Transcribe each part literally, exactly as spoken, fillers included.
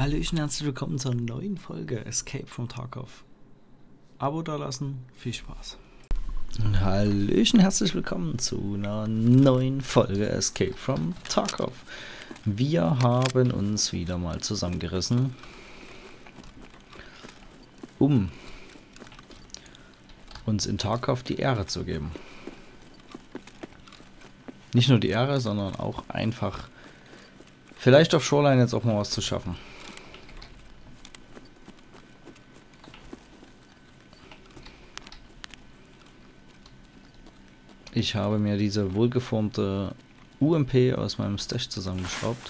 Hallöchen, herzlich willkommen zur neuen Folge Escape from Tarkov. Abo dalassen, viel Spaß. Hallöchen, herzlich willkommen zu einer neuen Folge Escape from Tarkov. Wir haben uns wieder mal zusammengerissen, um uns in Tarkov die Ehre zu geben. Nicht nur die Ehre, sondern auch einfach vielleicht auf Shoreline jetzt auch mal was zu schaffen. Ich habe mir diese wohlgeformte U M P aus meinem Stash zusammengeschraubt.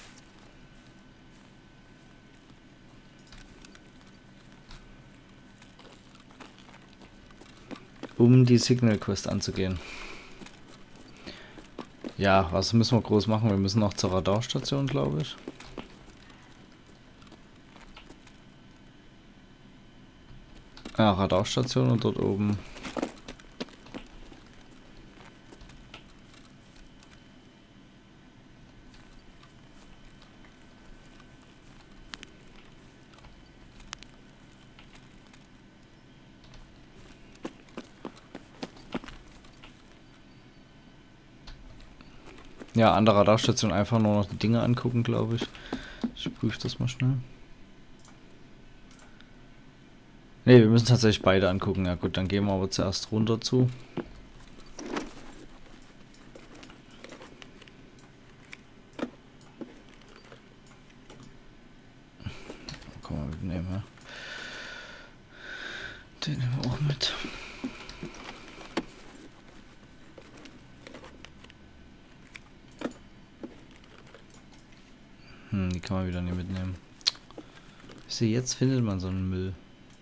Um die Signal Quest anzugehen. Ja, was müssen wir groß machen? Wir müssen noch zur Radarstation, glaube ich. Ja, Radarstation und dort oben. Ja, an der Radarstation einfach nur noch die Dinge angucken, glaube ich. Ich prüfe das mal schnell. Ne, wir müssen tatsächlich beide angucken. Ja gut, dann gehen wir aber zuerst runter zu. Komm mal mitnehmen, ja. Den nehmen wir auch mit. Hm, die kann man wieder nicht mitnehmen. Ich sehe, jetzt findet man so einen Müll.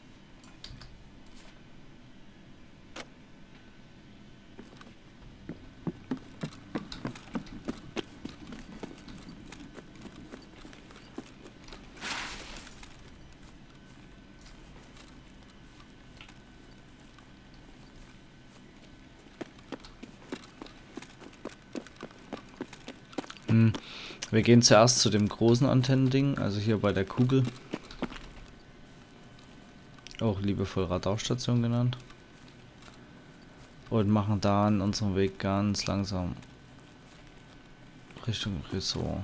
Hm. Wir gehen zuerst zu dem großen Antennending, also hier bei der Kugel. Auch liebevoll Radarstation genannt. Und machen dann unseren Weg ganz langsam Richtung Ressort.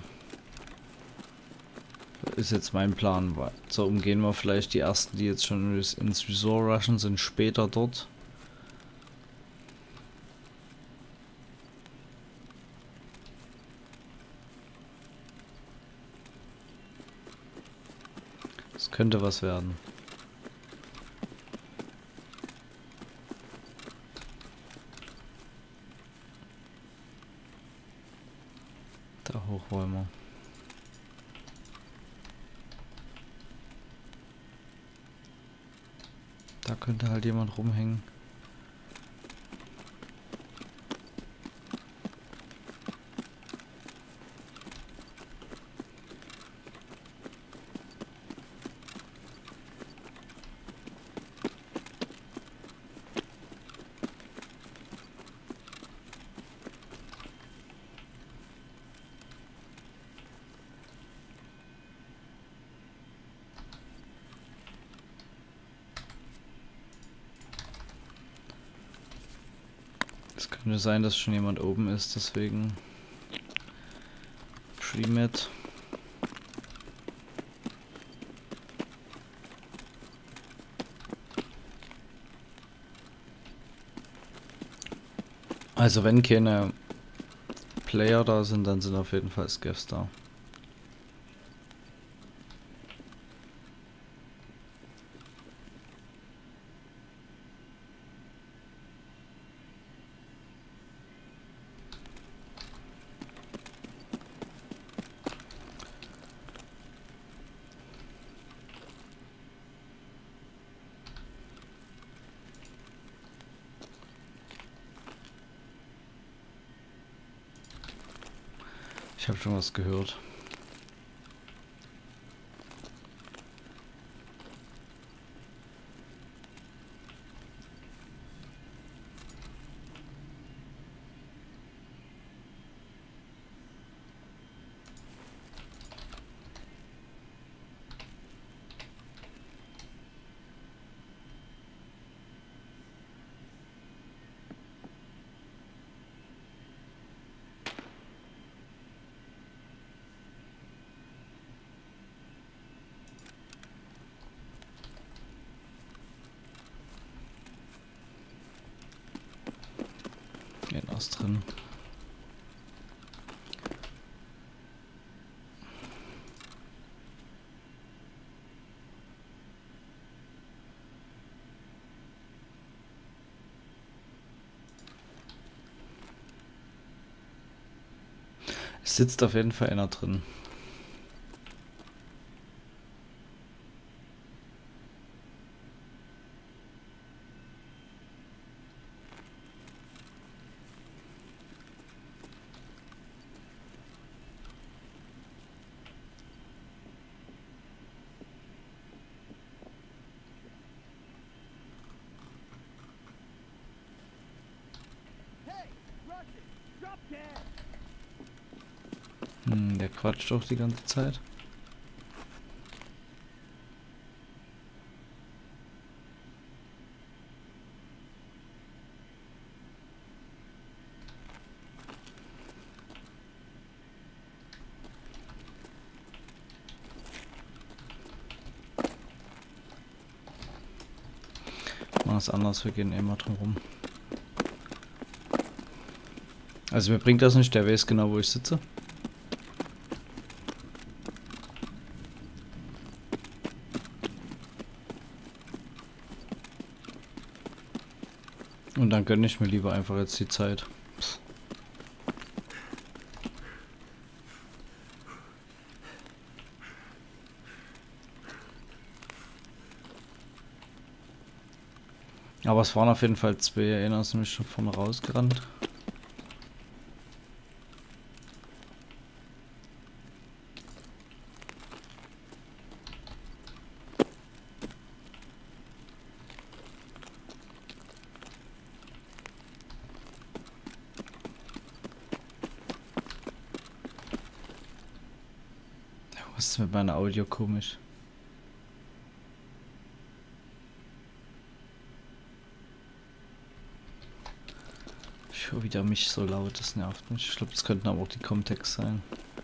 Das ist jetzt mein Plan. So umgehen wir vielleicht die ersten, die jetzt schon ins Resort rushen, sind später dort. Das könnte was werden. Da hoch wollen wir. Da könnte halt jemand rumhängen. Es könnte sein, dass schon jemand oben ist, deswegen Pre-Med. Also wenn keine Player da sind, dann sind auf jeden Fall Scavs da. Ich habe schon was gehört. was drin. Es sitzt auf jeden Fall einer drin. Hm, der quatscht doch die ganze Zeit. Machen es anders, wir gehen immer drum rum. Also mir bringt das nicht, der weiß genau, wo ich sitze. Und dann gönne ich mir lieber einfach jetzt die Zeit. Pff. Aber es waren auf jeden Fall zwei, erinnerst du mich, schon vorne rausgerannt. Was ist mit meiner Audio komisch? Ich höre wieder mich so laut, das nervt mich. Ich glaube, das könnten aber auch die Comtex sein.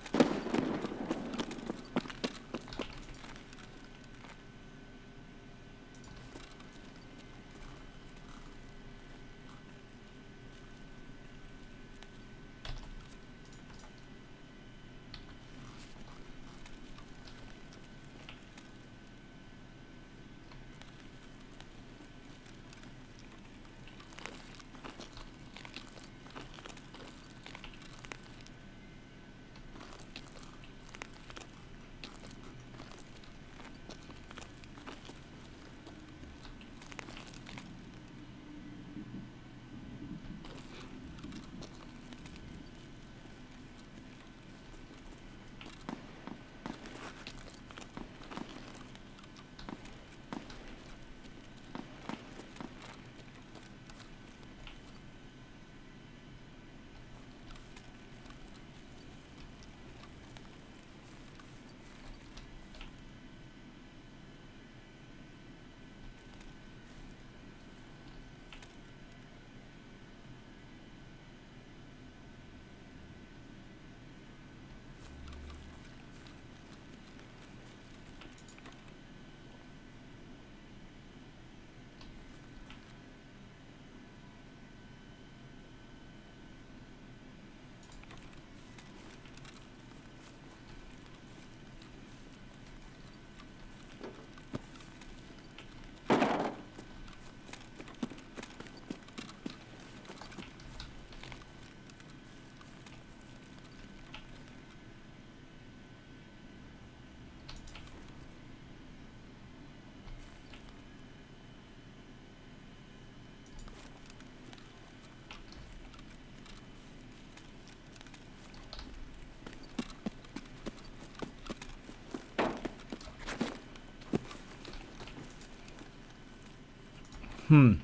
Hm.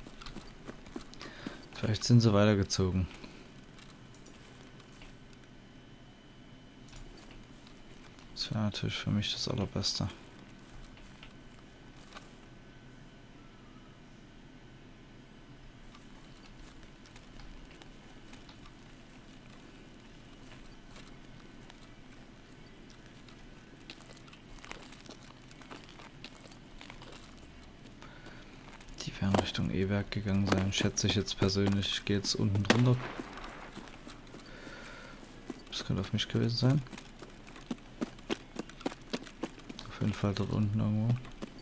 Vielleicht sind sie weitergezogen. Das wäre natürlich für mich das Allerbeste. Die werden Richtung E-Werk gegangen sein, schätze ich jetzt persönlich. Ich gehe jetzt unten drunter Das könnte auf mich gewesen sein. Auf jeden Fall dort unten irgendwo.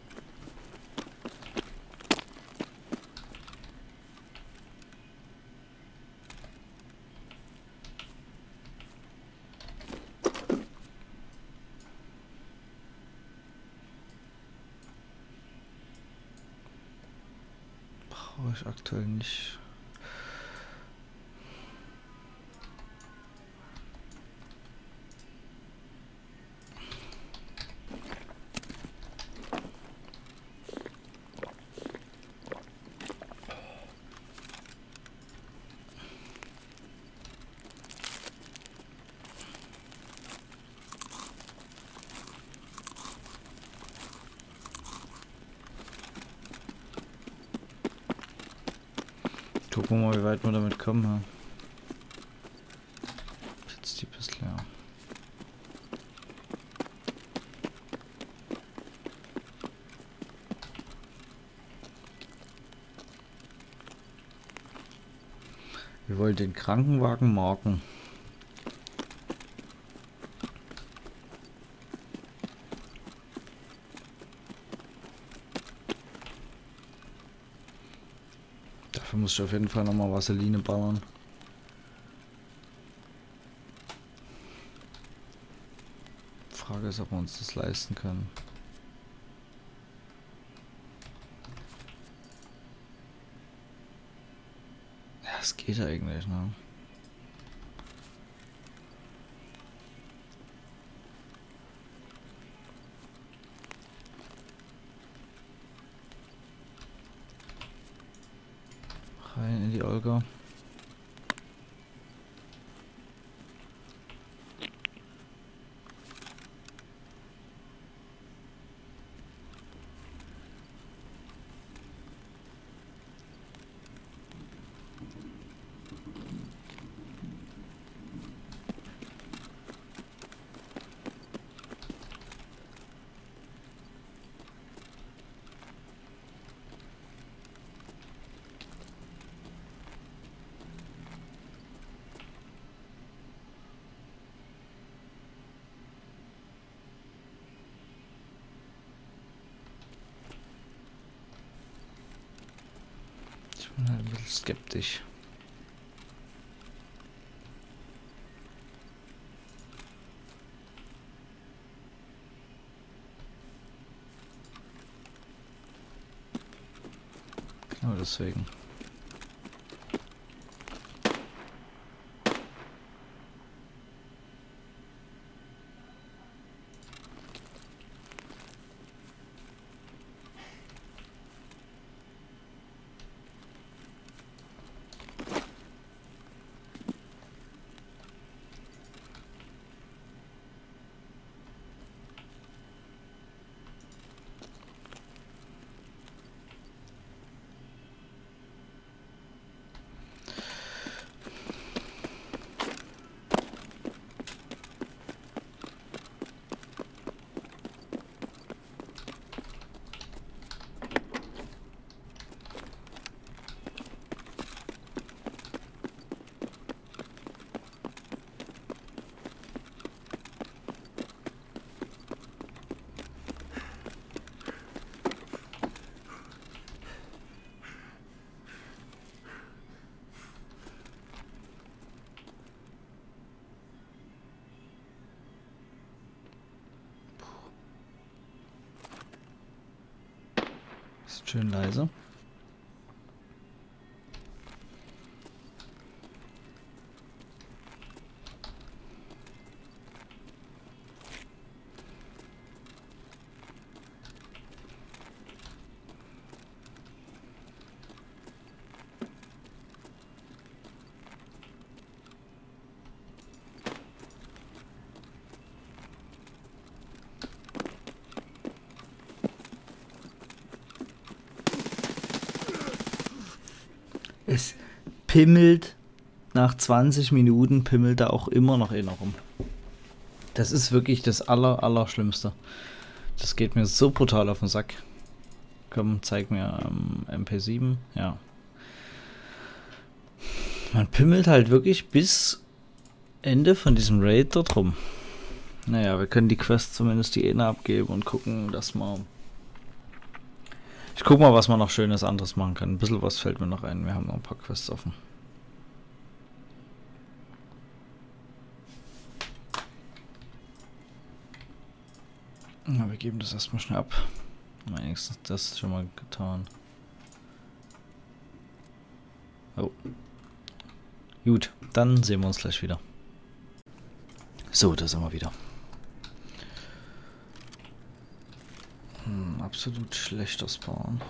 Brauche ich aktuell nicht. Gucken wir mal, wie weit wir damit kommen. Ja. Jetzt die bisschen leer. Wir wollen den Krankenwagen marken. Dafür muss ich auf jeden Fall nochmal Vaseline ballern. Frage ist, ob wir uns das leisten können. Ja, es geht eigentlich, ne? Rein in die Olga. Ich bin halt ein bisschen skeptisch. Genau deswegen. Ist schön leise. Es pimmelt, nach zwanzig Minuten pimmelt da auch immer noch einer rum. Das ist wirklich das aller, aller Schlimmste. Das geht mir so brutal auf den Sack. Komm, zeig mir ähm, M P sieben. Ja. Man pimmelt halt wirklich bis Ende von diesem Raid dort rum. Naja, wir können die Quest zumindest die eine abgeben und gucken, dass wir... Ich guck mal, was man noch Schönes anderes machen kann. Ein bisschen was fällt mir noch ein. Wir haben noch ein paar Quests offen. Na, wir geben das erstmal schnell ab. Wenigstens das schon mal getan. Oh. Gut, dann sehen wir uns gleich wieder. So, da sind wir wieder. Hm, absolut schlechter Spawn.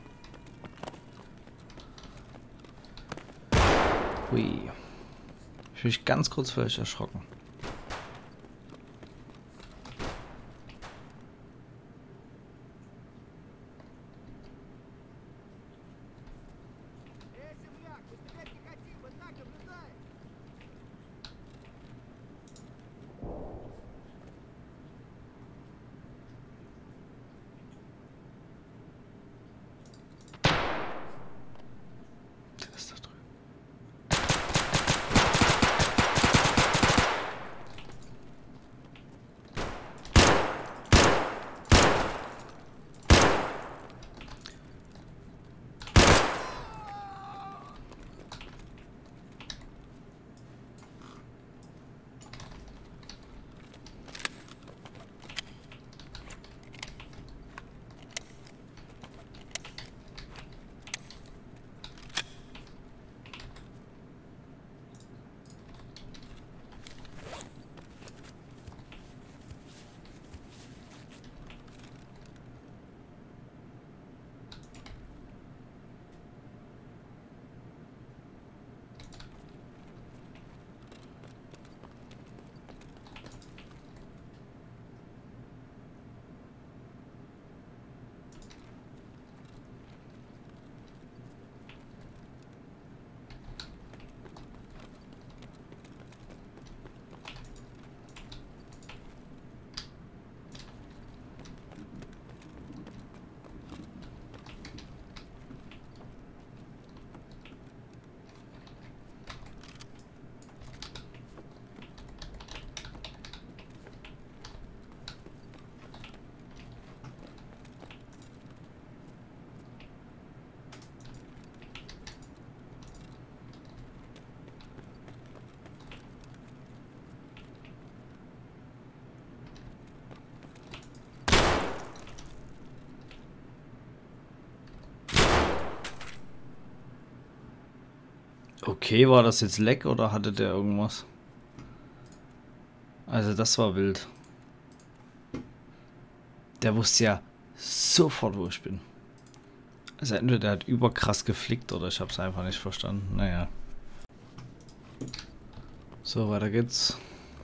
Hui. Ich bin mich ganz kurz vielleicht erschrocken. Okay, war das jetzt Leck oder hatte der irgendwas? Also das war wild. Der wusste ja sofort, wo ich bin. Also entweder der hat überkrass geflickt oder ich habe es einfach nicht verstanden. Naja. So, weiter geht's.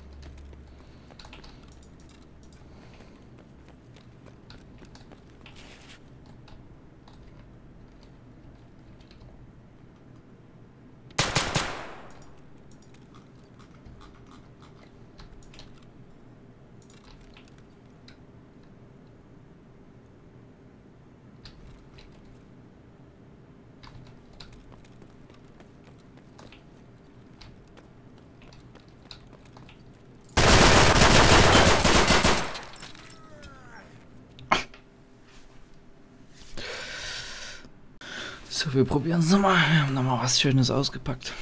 So, wir probieren es nochmal. Wir haben nochmal was Schönes ausgepackt.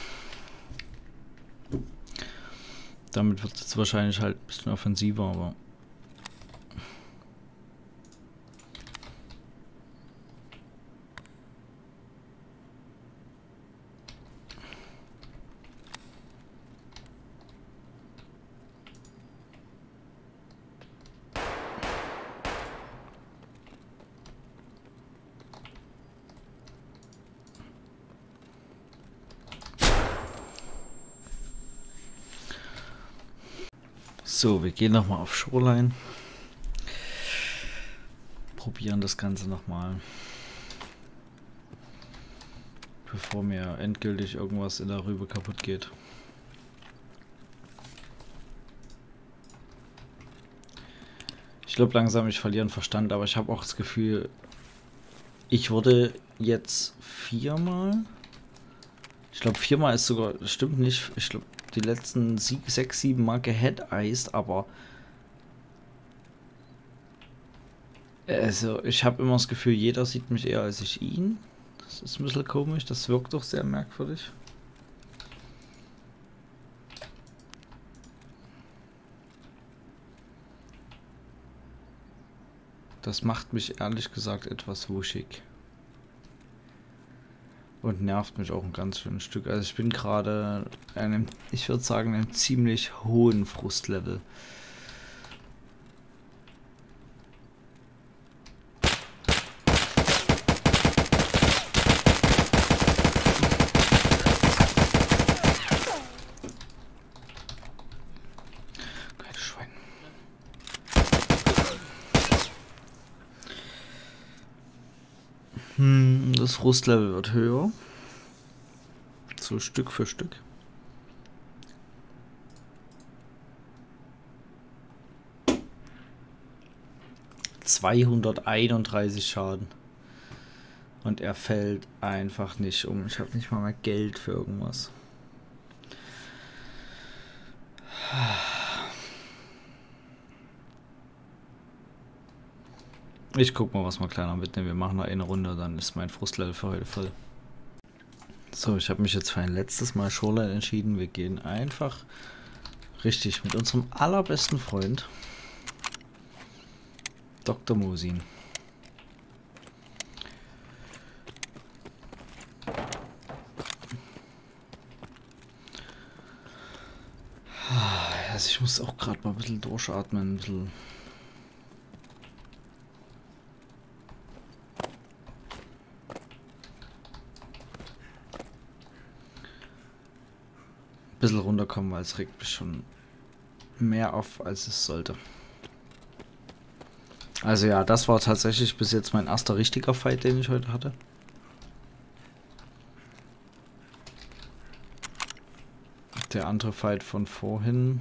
Damit wird es jetzt wahrscheinlich halt ein bisschen offensiver, aber... So, wir gehen nochmal auf Shoreline. Probieren das Ganze nochmal. Bevor mir endgültig irgendwas in der Rübe kaputt geht. Ich glaube langsam, ich verliere den Verstand, aber ich habe auch das Gefühl, ich wurde jetzt viermal. Ich glaube viermal ist sogar, das stimmt nicht, ich glaube die letzten sechs, sieben Mal gehead-iced, aber also ich habe immer das Gefühl, jeder sieht mich eher als ich ihn. Das ist ein bisschen komisch, das wirkt doch sehr merkwürdig. Das macht mich ehrlich gesagt etwas wuschig. Und nervt mich auch ein ganz schönes Stück. Also ich bin gerade einem, ich würde sagen, einem ziemlich hohen Frustlevel. Keine Schwein. Hm, das Frustlevel wird höher. So Stück für Stück. zweihunderteinunddreißig Schaden. Und er fällt einfach nicht um. Ich habe nicht mal mehr Geld für irgendwas. Ich guck mal, was wir kleiner mitnehmen. Wir machen noch eine Runde, dann ist mein Frustlevel für heute voll. So, ich habe mich jetzt für ein letztes Mal Shoreline entschieden. Wir gehen einfach richtig mit unserem allerbesten Freund Doktor Mosin. Also ich muss auch gerade mal ein bisschen durchatmen, ein bisschen. Ein bisschen runterkommen, weil es regt mich schon mehr auf, als es sollte. Also ja, das war tatsächlich bis jetzt mein erster richtiger Fight, den ich heute hatte. Der andere Fight von vorhin.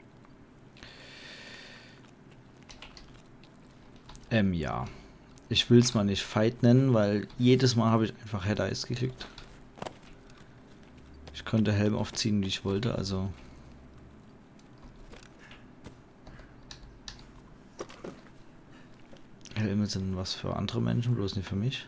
Ähm, ja. Ich will es mal nicht Fight nennen, weil jedes Mal habe ich einfach Head-Eyes gekriegt. Ich konnte Helm aufziehen, wie ich wollte, also. Helme sind was für andere Menschen, bloß nicht für mich.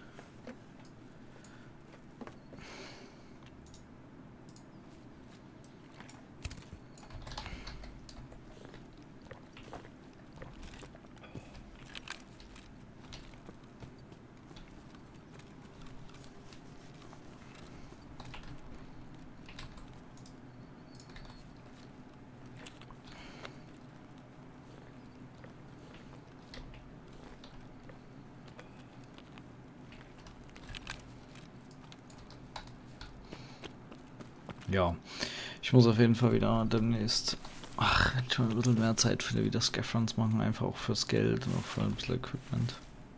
Ja, ich muss auf jeden Fall wieder demnächst, ach, schon ein bisschen mehr Zeit für wieder Scaffrons machen, einfach auch fürs Geld und auch für ein bisschen Equipment.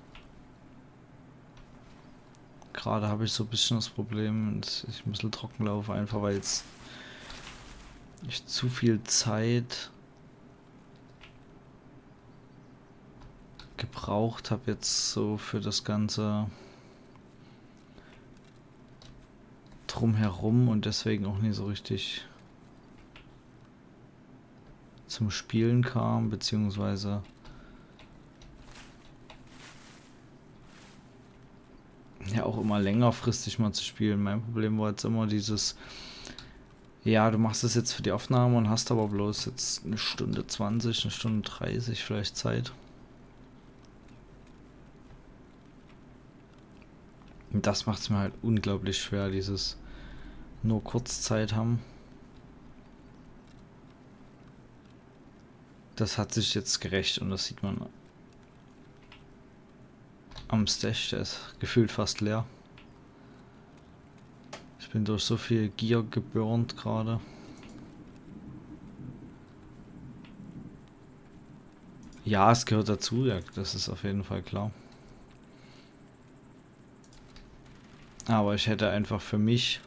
Gerade habe ich so ein bisschen das Problem, dass ich ein bisschen trocken laufe, einfach weil jetzt ich zu viel Zeit gebraucht habe jetzt so für das ganze drumherum und deswegen auch nicht so richtig zum Spielen kam, beziehungsweise ja auch immer längerfristig mal zu spielen. Mein Problem war jetzt immer dieses, ja, du machst es jetzt für die Aufnahme und hast aber bloß jetzt eine Stunde zwanzig, eine Stunde dreißig vielleicht Zeit. Und das macht es mir halt unglaublich schwer, dieses nur Kurzzeit haben. Das hat sich jetzt gerecht und das sieht man am Stash, der ist gefühlt fast leer. Ich bin durch so viel Gear geburnt gerade. Ja, es gehört dazu, ja, das ist auf jeden Fall klar. Aber ich hätte einfach für mich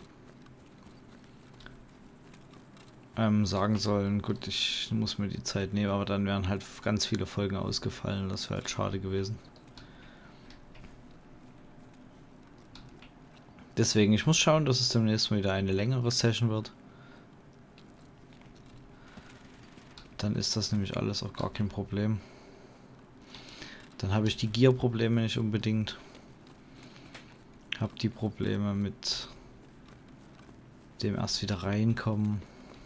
ähm, sagen sollen, gut, ich muss mir die Zeit nehmen, aber dann wären halt ganz viele Folgen ausgefallen. Das wäre halt schade gewesen. Deswegen, ich muss schauen, dass es demnächst mal wieder eine längere Session wird. Dann ist das nämlich alles auch gar kein Problem. Dann habe ich die Gear-Probleme nicht unbedingt. Habe die Probleme mit dem erst wieder reinkommen.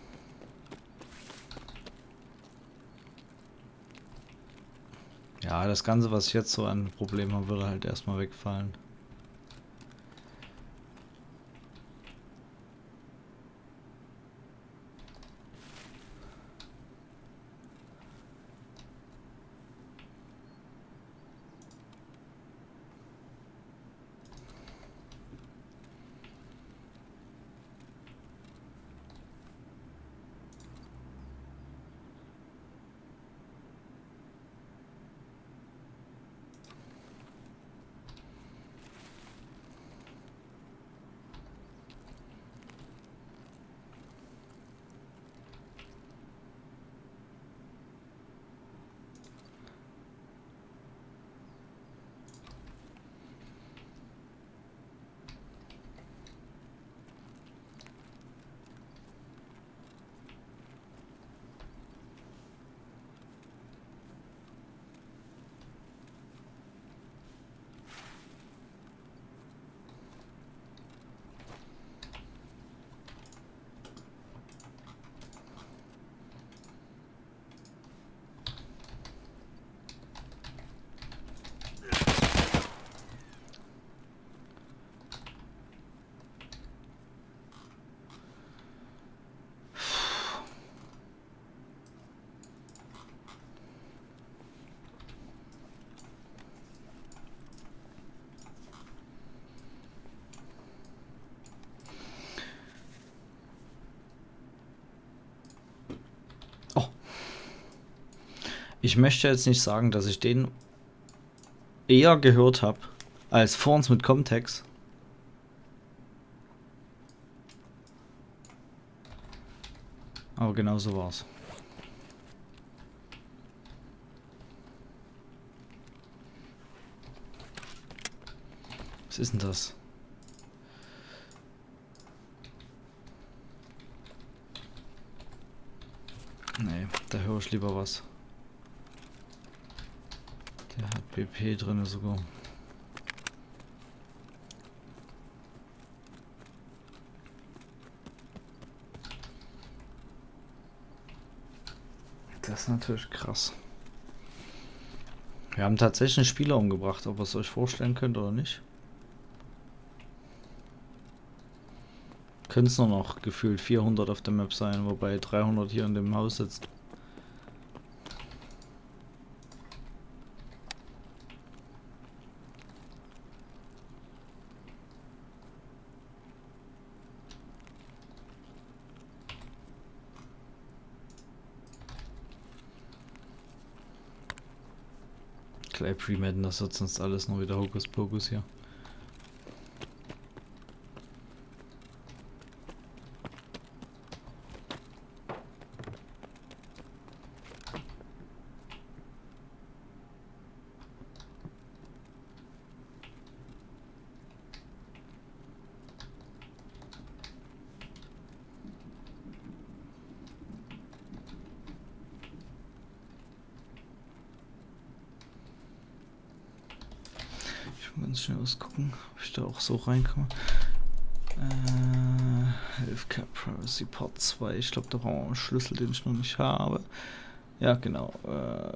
Ja, das Ganze, was ich jetzt so an Problemen habe, würde halt erstmal wegfallen. Ich möchte jetzt nicht sagen, dass ich den eher gehört habe als vor uns mit Comtex. Aber genau so war's. Was ist denn das? Nee, da höre ich lieber was. Der hat B P drin sogar. Das ist natürlich krass. Wir haben tatsächlich einen Spieler umgebracht, ob ihr es euch vorstellen könnt oder nicht. Können es nur noch gefühlt vierhundert auf der Map sein, wobei dreihundert hier in dem Haus sitzt. Gleich pre-madden, das wird sonst alles nur wieder Hokuspokus hier. Ganz schnell ausgucken, ob ich da auch so reinkomme. Äh, Healthcare Privacy Part zwei. Ich glaube, da brauchen wir einen Schlüssel, den ich noch nicht habe. Ja, genau. Äh,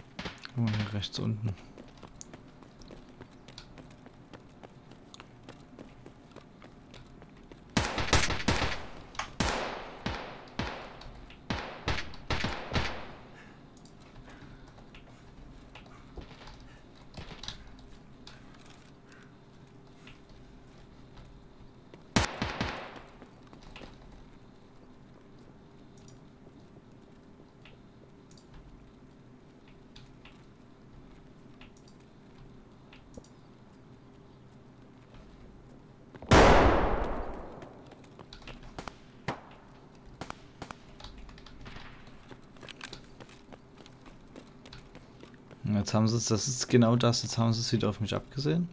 oh, hier rechts unten. Jetzt haben sie es, das ist genau das, jetzt haben sie es wieder auf mich abgesehen.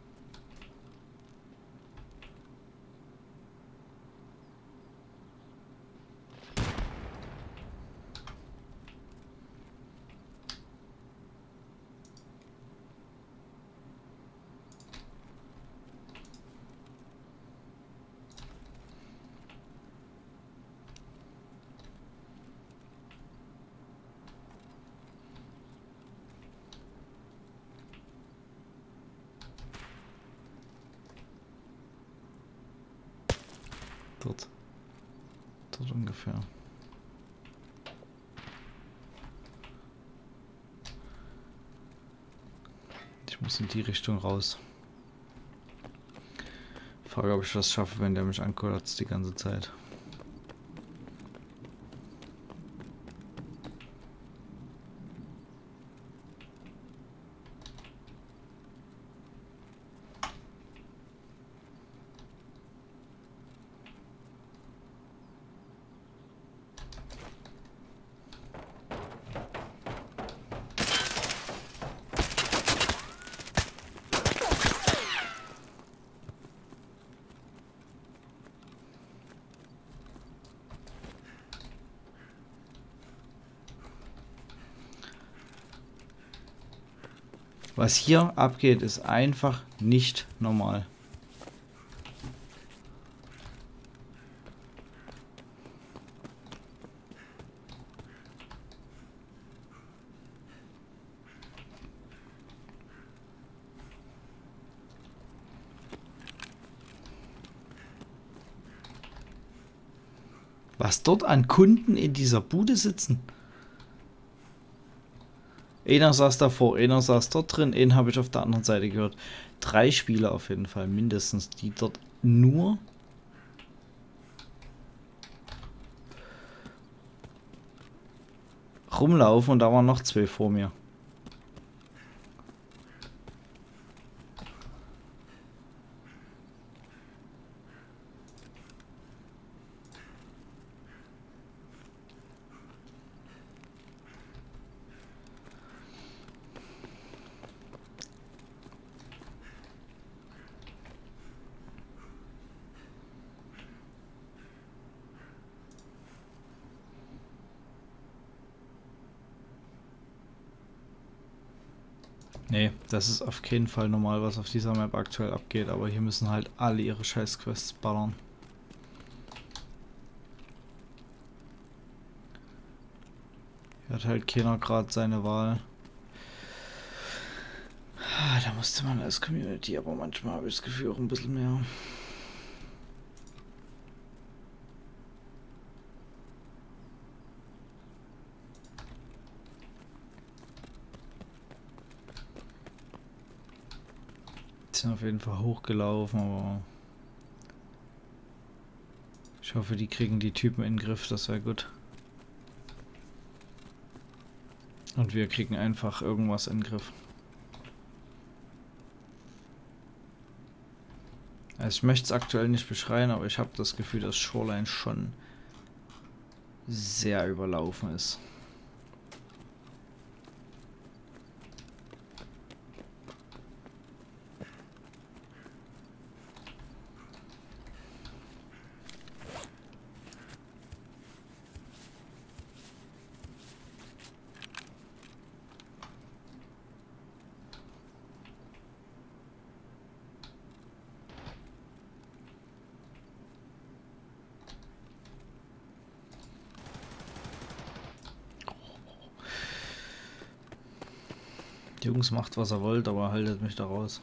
Dort. Dort ungefähr. Ich muss in die Richtung raus. Frage, ob ich das schaffe, wenn der mich ankotzt die ganze Zeit. Was hier abgeht, ist einfach nicht normal. Was dort an Kunden in dieser Bude sitzen. Einer saß davor, einer saß dort drin, einen habe ich auf der anderen Seite gehört. Drei Spieler auf jeden Fall, mindestens, die dort nur rumlaufen und da waren noch zwei vor mir. Nee, das ist auf keinen Fall normal, was auf dieser Map aktuell abgeht, aber hier müssen halt alle ihre Scheiß-Quests ballern. Hier hat halt keiner gerade seine Wahl. Da musste man als Community, aber manchmal habe ich das Gefühl auch ein bisschen mehr. Sind auf jeden Fall hochgelaufen, aber ich hoffe, die kriegen die Typen in den Griff, das wäre gut. Und wir kriegen einfach irgendwas in den Griff. Also ich möchte es aktuell nicht beschreien, aber ich habe das Gefühl, dass Shoreline schon sehr überlaufen ist. Die Jungs macht, was er wollt, aber haltet mich da raus.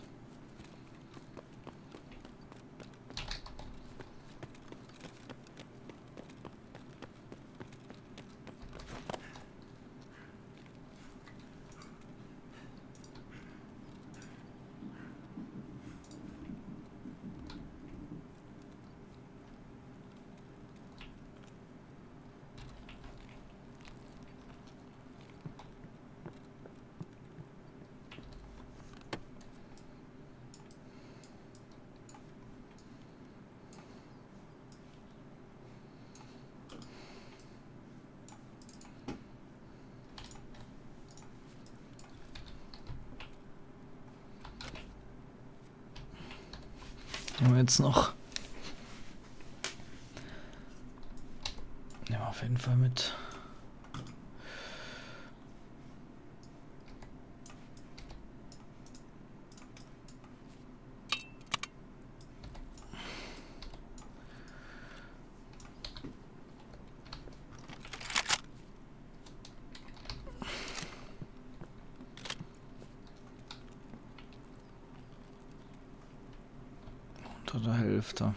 Haben wir jetzt noch. Nehmen wir auf jeden Fall mit. Unter der Hälfte.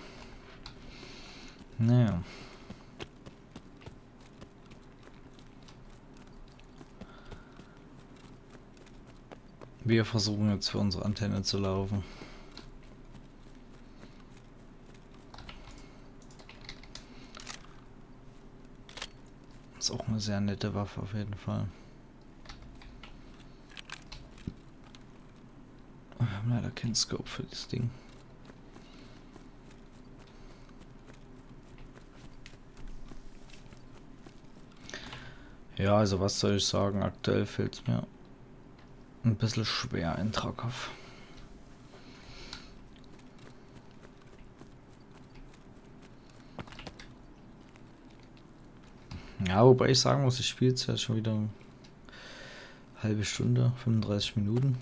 Naja. Wir versuchen jetzt für unsere Antenne zu laufen. Ist auch eine sehr nette Waffe auf jeden Fall. Wir haben leider keinen Scope für das Ding. Ja, also was soll ich sagen, aktuell fehlt es mir ein bisschen schwer in Krakow. Ja, wobei ich sagen muss, ich spiele jetzt ja schon wieder eine halbe Stunde, fünfunddreißig Minuten.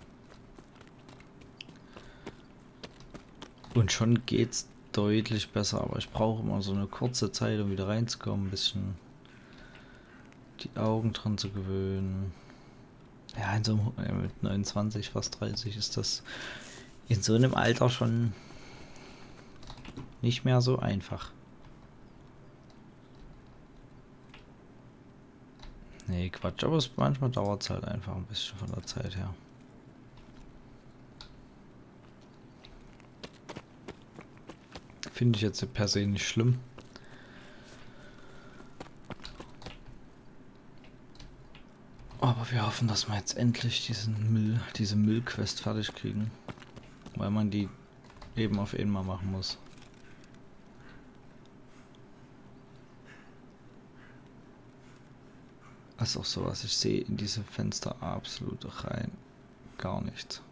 Und schon geht's deutlich besser, aber ich brauche immer so eine kurze Zeit, um wieder reinzukommen, ein bisschen die Augen dran zu gewöhnen. Ja, in so einem, mit neunundzwanzig, fast dreißig ist das in so einem Alter schon nicht mehr so einfach. Nee, Quatsch, aber es, manchmal dauert es halt einfach ein bisschen von der Zeit her. Finde ich jetzt per se nicht schlimm. Aber wir hoffen, dass wir jetzt endlich diesen Müll, diese Müllquest fertig kriegen. Weil man die eben auf einmal machen muss. Das ist auch sowas, ich sehe in diese Fenster absolut rein gar nichts.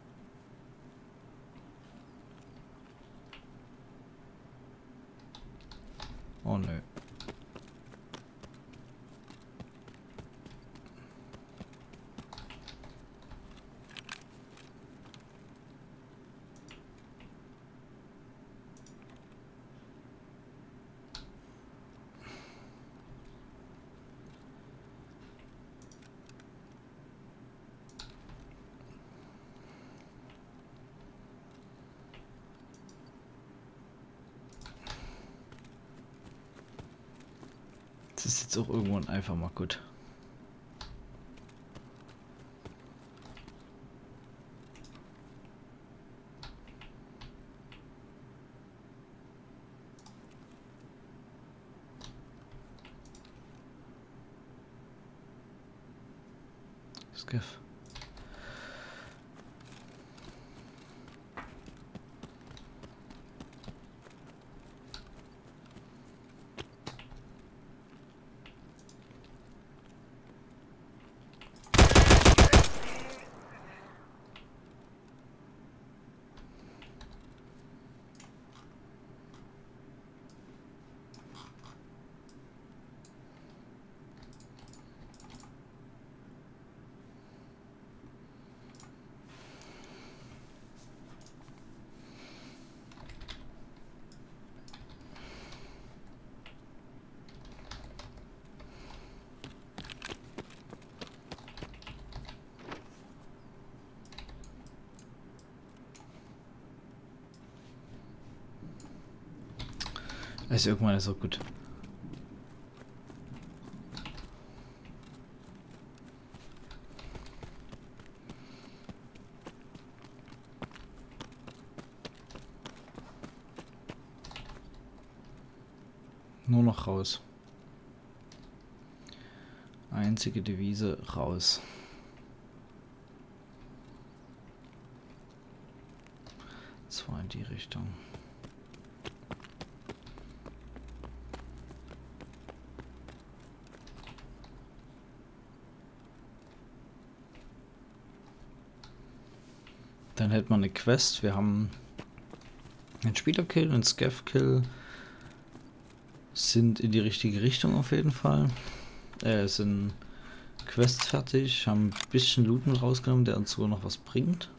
Oh nö. Das ist jetzt auch irgendwann einfach mal gut. Skiff. Das ist irgendwann ist auch gut. Nur noch raus. Einzige Devise raus. Zwar in die Richtung. Dann hätte man eine Quest. Wir haben Ein Spielerkill und ein Scav-Kill sind in die richtige Richtung auf jeden Fall. Äh, sind Quests fertig, haben ein bisschen Loot mit rausgenommen, der uns sogar noch was bringt.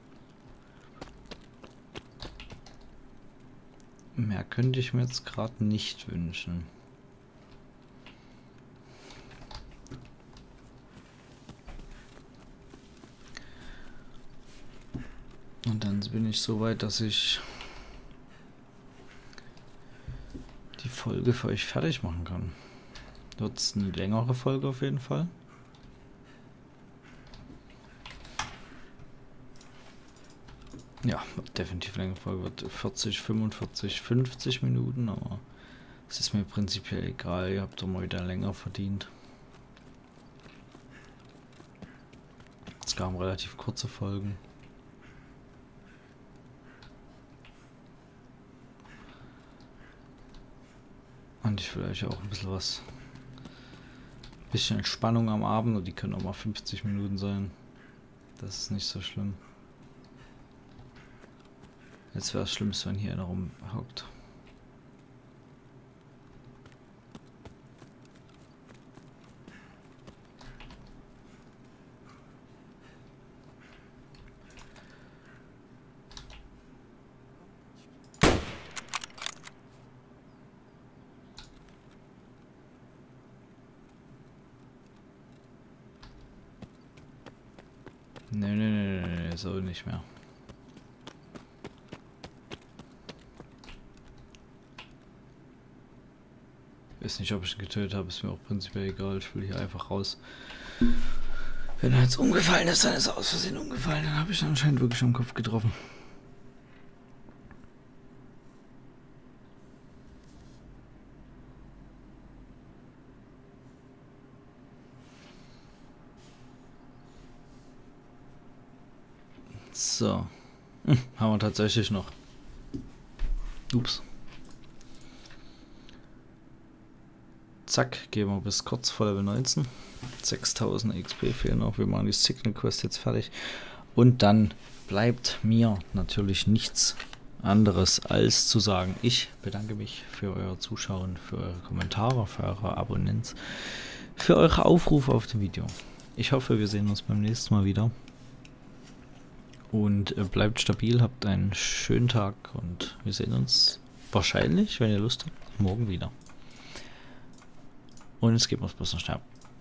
Mehr könnte ich mir jetzt gerade nicht wünschen. Und dann bin ich so weit, dass ich die Folge für euch fertig machen kann. Wird es eine längere Folge auf jeden Fall. Ja, definitiv eine längere Folge. Wird vierzig, fünfundvierzig, fünfzig Minuten, aber es ist mir prinzipiell egal. Ihr habt doch mal wieder länger verdient. Es kamen relativ kurze Folgen. Und ich will euch auch ein bisschen was, ein bisschen Entspannung am Abend, und die können auch mal fünfzig Minuten sein. Das ist nicht so schlimm. Jetzt wäre es schlimmst, wenn hier einer rumhockt. Nee, nee, nee, nee, nee, so nicht mehr. Ich weiß nicht, ob ich ihn getötet habe, ist mir auch prinzipiell egal. Ich will hier einfach raus. Wenn er jetzt umgefallen ist, dann ist er aus Versehen umgefallen. Dann habe ich ihn anscheinend wirklich am Kopf getroffen. So. Hm, haben wir tatsächlich noch. Ups. Zack, gehen wir bis kurz vor Level neunzehn. sechstausend X P fehlen noch. Wir machen die Signal Quest jetzt fertig. Und dann bleibt mir natürlich nichts anderes als zu sagen, ich bedanke mich für euer Zuschauen, für eure Kommentare, für eure Abonnenz, für eure Aufrufe auf dem Video. Ich hoffe, wir sehen uns beim nächsten Mal wieder. Und äh, bleibt stabil, habt einen schönen Tag und wir sehen uns wahrscheinlich, wenn ihr Lust habt, morgen wieder. Und jetzt geben wir es bloß noch schnell.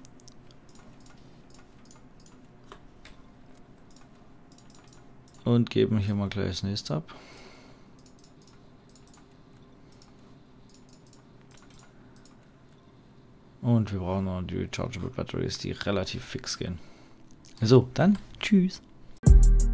Und geben hier mal gleich das nächste ab. Und wir brauchen noch die Rechargeable Batteries, die relativ fix gehen. So, dann tschüss.